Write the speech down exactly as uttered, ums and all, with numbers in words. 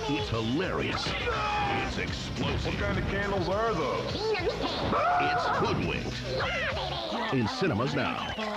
It's hilarious. It's explosive. What kind of candles are those? It's Hoodwinked. In cinemas now.